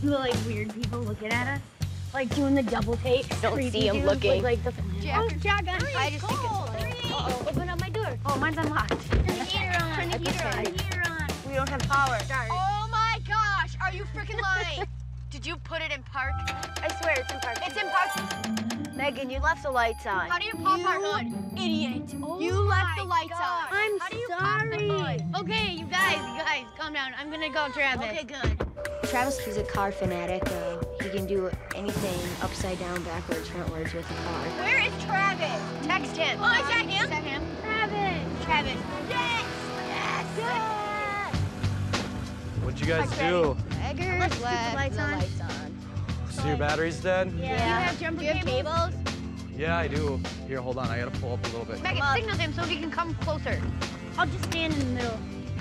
the like weird people looking at us, like doing the double take. Don't see him looking. Like the Shotgun. I just think it's funny. Uh-oh, open up my door. Oh, mine's unlocked. Turn the heater on. Turn the heater on. We don't have power. Start. Oh my gosh, are you freaking lying? Did you put it in park? I swear it's in park. It's in park. Megan, you left the lights on. How do you pop our hood? Idiot. Oh you left the lights on. I'm How do you sorry. pop the hood? Okay, you guys, calm down. I'm gonna go Travis. Okay, good. Travis, he's a car fanatic. He can do anything upside down, backwards, frontwards with a car. Where is Travis? Text him. Oh, is that him? Is that him? Travis. Yes! Yes! What'd you guys do? Eggers left lights the on. lights on. So your battery's dead? Yeah. Do you have jumper cables? Yeah, I do. Here, hold on. I gotta pull up a little bit. Megan, signal him so he can come closer. I'll just stand in the middle.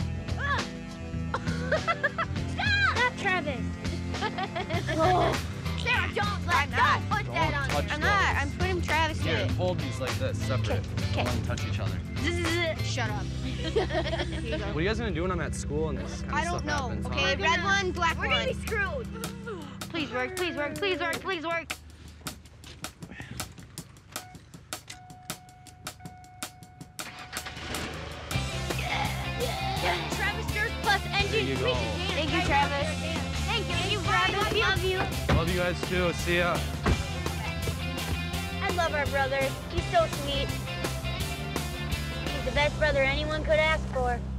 Stop, Travis. Oh. Sarah, don't put that on touch there. I'm those. not. I'm putting Travis Here, in. hold these like this, separate. Okay. Don't let them touch each other. Shut up. What are you guys gonna do when I'm at school and this kind of I stuff don't know. happens? Okay, Huh? red one, black one. We're gonna be screwed. Please work, please work, please work, please work. Travis Durst plus engine. There you go. Thank you, Travis. Thank you, Travis. Love you. Love you guys too. See ya. I love our brother. He's so sweet. He's the best brother anyone could ask for.